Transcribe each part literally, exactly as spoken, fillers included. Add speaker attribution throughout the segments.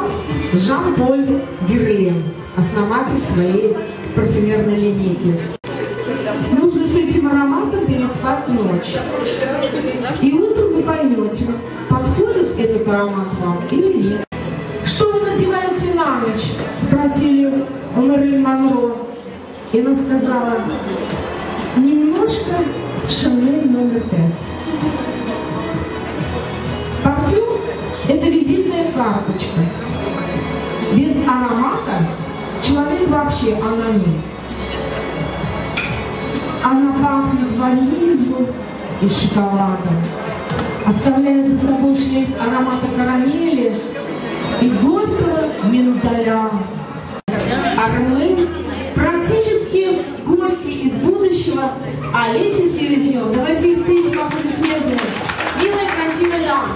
Speaker 1: сказал Жан-Поль Герлен, основатель своей парфюмерной линейки. Нужно с этим ароматом переспать ночь. И утром вы поймете, подходит этот аромат вам или нет. «Что вы надеваете на ночь?» – спросили у Мэрилин Монро. И она сказала: «Немножко Шанель номер пять». Парфюм – это визитная карточка. Без аромата человек вообще аноним. Она пахнет ванилью и шоколадом, оставляет за собой шлейф аромата карамели и горького миндаля. Армель – практически гости из будущего Олеся Селезнёв. Давайте их встретим аплодисментами. Милая, красивая дама.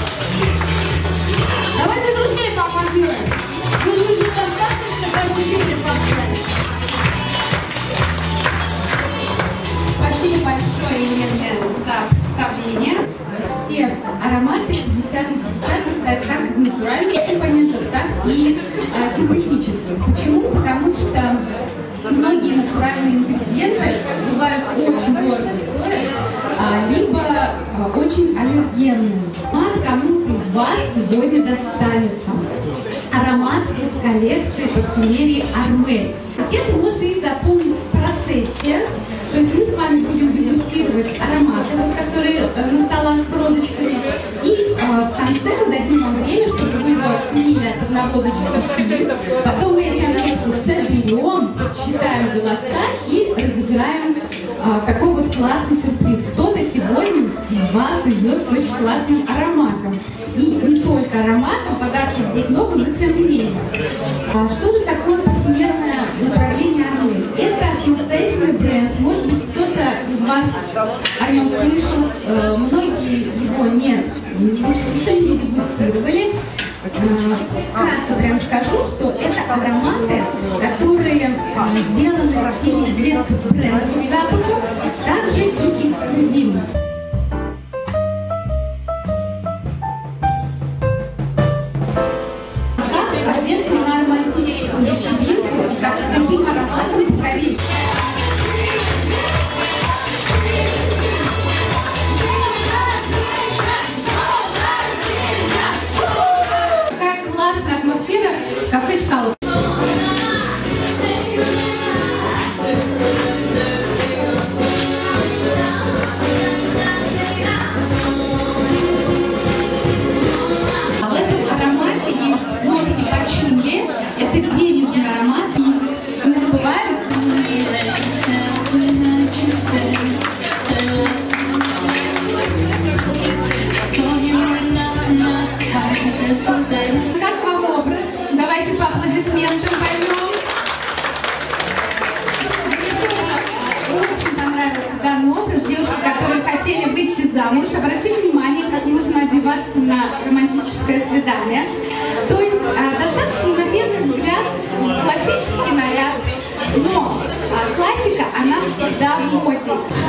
Speaker 1: Давайте дружнее поаплодируем. Вы же уже достаточно красивее поаплодировать.
Speaker 2: Спасибо большое, Елена, за представление. Все ароматы пятьдесят на пятьдесят состоят как из натуральных компонентов, так и а, синтетических. Почему? Потому что многие натуральные ингредиенты бывают очень дорого стоят, а, либо а, очень аллергенные. Аромат кому-то из вас сегодня достанется. Аромат из коллекции парфюмерии Армель. Это можно и запомнить в процессе. То есть мы с вами будем дегустировать ароматы, которые на столах с розочками. И э, в конце мы дадим вам время, чтобы вы его оценили от одного до десяти. Потом мы эти анкеты соберем, подсчитаем голоса и разыграем э, такой вот классный сюрприз. Кто-то сегодня из вас уйдет с очень классным ароматом. И не только ароматом, подарков будет много, но тем не менее. А что же такое парфюмерное направление Армель? Это самостоятельный бренд. Может быть, кто-то из вас о нем слышал, э, многие его не слышали, не дегустировали. Э, вкратце прям скажу, что это ароматы, которые э, сделаны в стиле известных брендовых запахов, также и эксклюзивных. Соответственно, на романтическую вечеринку, каким ароматом покорить? Какая классная атмосфера кафе «Шкала». Это денежный аромат, и не забываем. Как вам образ? Давайте по аплодисментам поймем. Очень понравился данный образ. Девушки, которые хотели выйти замуж, обратите внимание, как нужно одеваться на романтическое свидание. То есть а, достаточно, на первый взгляд, классический наряд, но а, классика, она всегда в моде.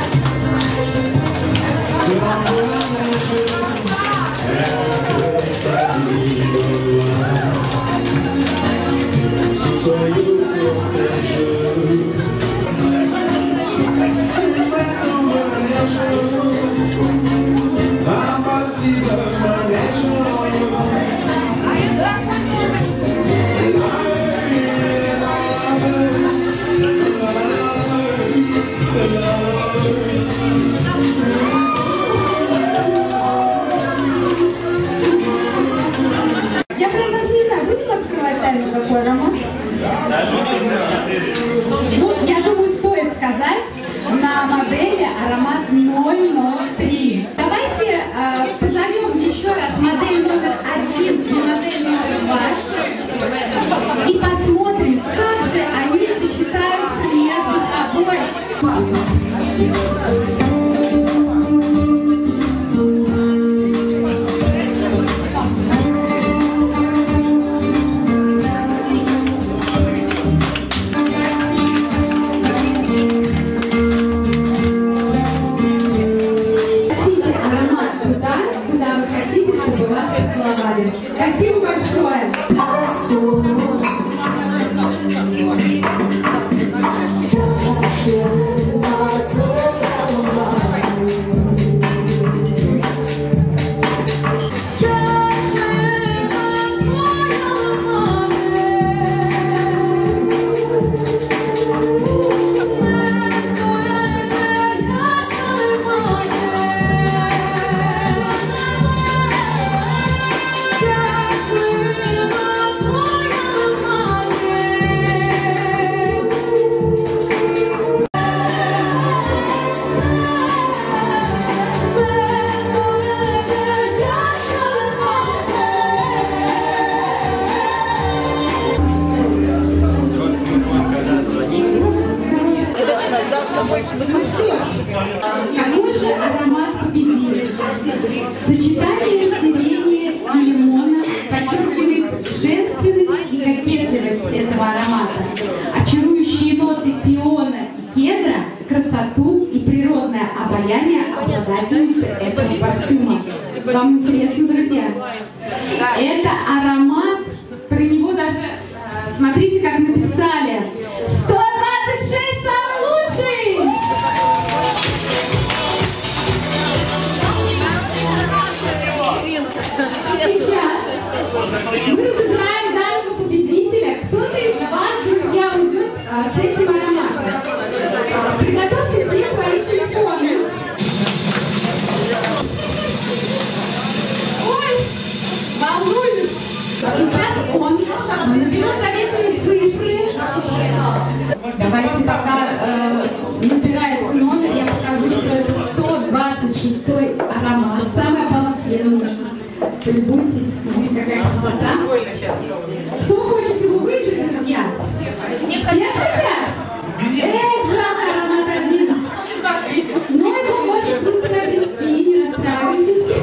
Speaker 2: Я прям даже не знаю, будем открывать тайну, какой аромат? Ну, я думаю, стоит сказать, на модели аромат ноль ноль три. Давайте э, позовем еще раз модель номер один и модель номер два и посмотрим, как же они сочетаются между собой. Какой же аромат победил? Сочетание сирени и лимона подчеркивает женственность и кокетливость этого аромата. Очарующие ноты пиона и кедра, красоту и природное обаяние обладательницы этого парфюма. Вам интересно, друзья? Это аромат, про него даже, смотрите, как написали, сто двадцать шесть самый лучший! Сейчас мы выбираем данного победителя. Кто-то из вас, друзья, уйдет а, с этим ароматом. Приготовьте все свои телефоны. Ой, волнуюсь. Сейчас он наберет заветные цифры. Давайте пока э, набирается номер, я покажу, что это сто двадцать шестой аромат. Самый полноценный. Полюбуйтесь, какая красота. Кто хочет его выиграть, друзья? Все хотят? Эх, жалко, аромат один. Но его можно будет приобрести, не расстраивайтесь.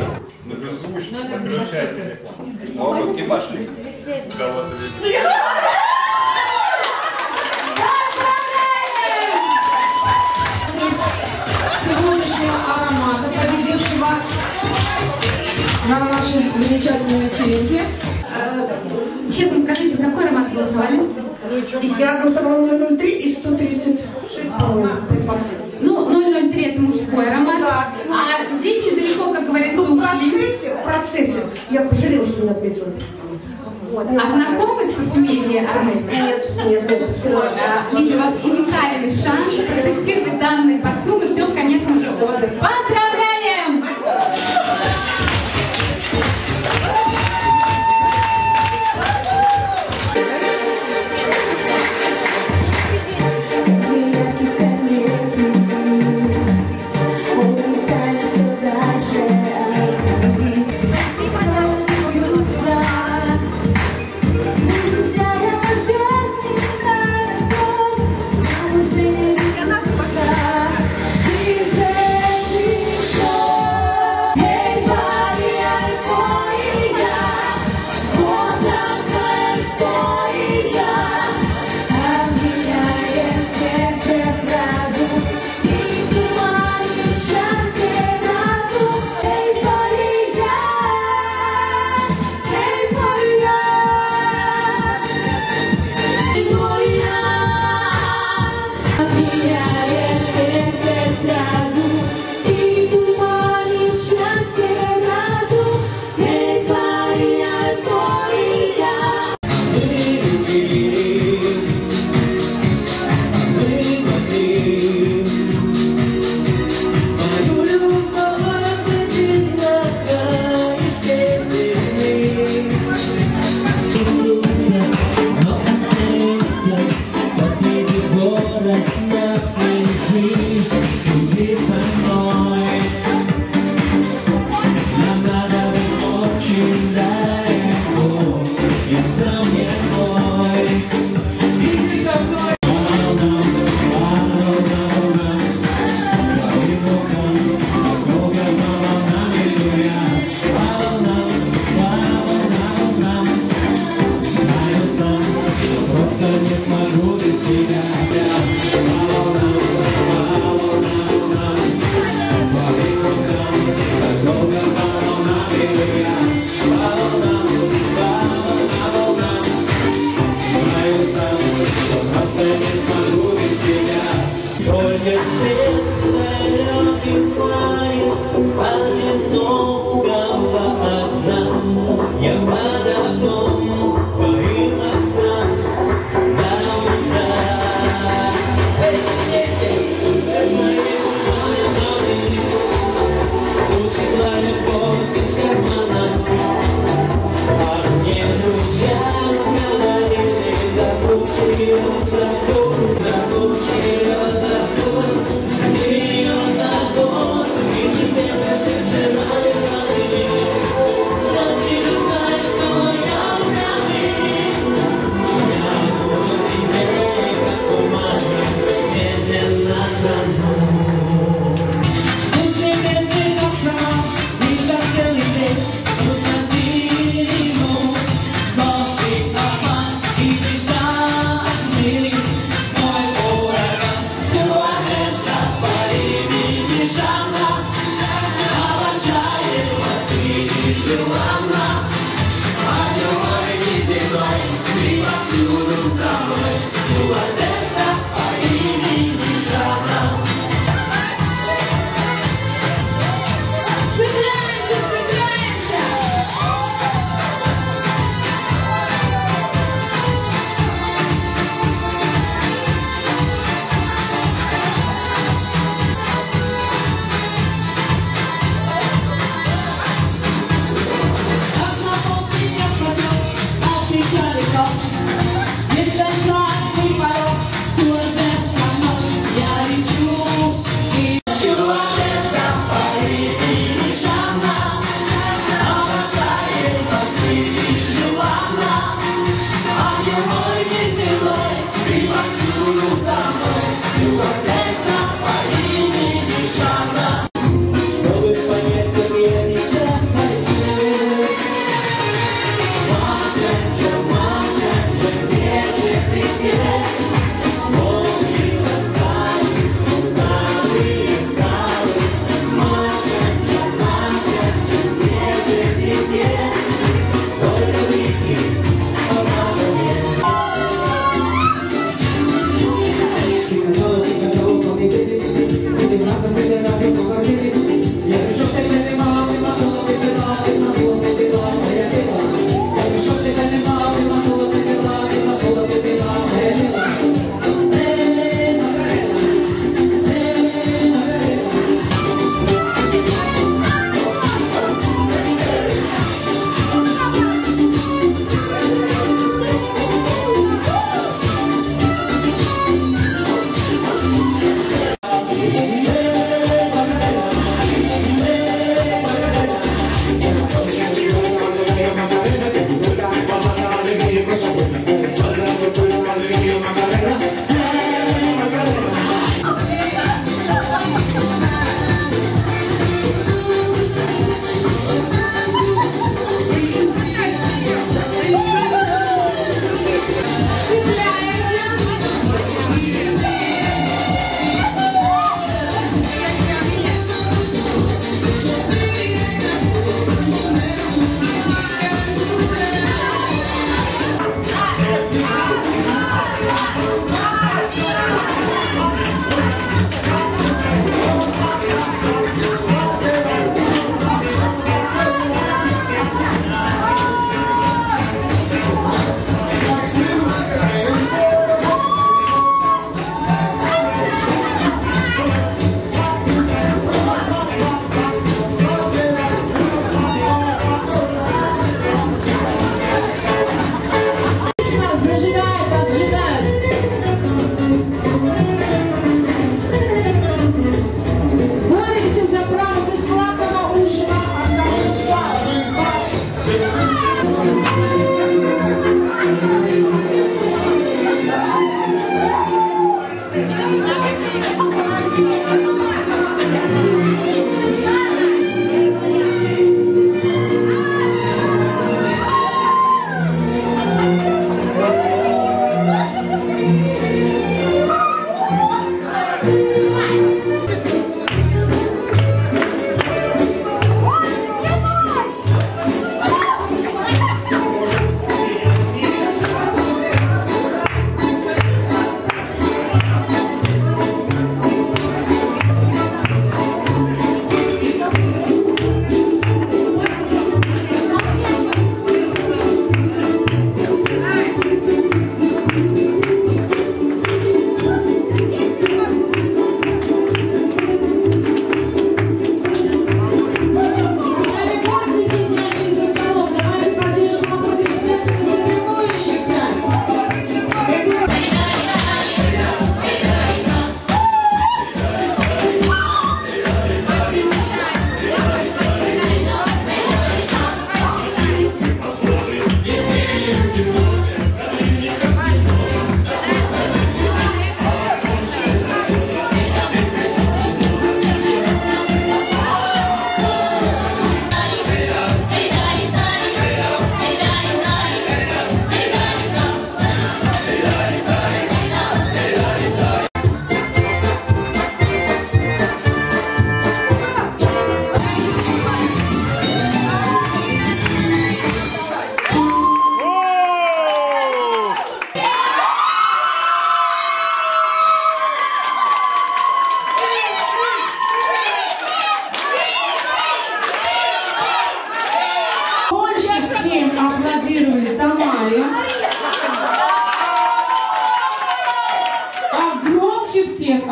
Speaker 3: Молодки пошли.
Speaker 1: Сегодняшнего аромата, победившего на нашей замечательной вечеринке.
Speaker 2: Честно скажите, за какой аромат голосовали?
Speaker 4: Я голосовала на ноль три и сто тридцать шесть, по-моему.
Speaker 2: Ну, ноль ноль три это мужской аромат.
Speaker 4: Да.
Speaker 2: А здесь недалеко, как говорится,
Speaker 4: Ну, в
Speaker 2: ушли.
Speaker 4: процессе, в процессе. Я пожалела, что не ответила. Вот.
Speaker 2: А знакомы с парфюмерией Армель?
Speaker 4: Нет, нет, нет.
Speaker 2: А, Лидия, у вас уникальный шанс протестировать данные парфюмы. Ждем, конечно же, отзыв. Поздравляем!
Speaker 5: Feeling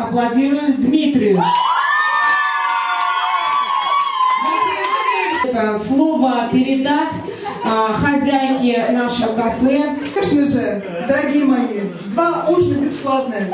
Speaker 1: аплодировали Дмитрию. Это слово передать а, хозяйке нашего кафе.
Speaker 4: Конечно же, дорогие мои, два ужина бесплатные.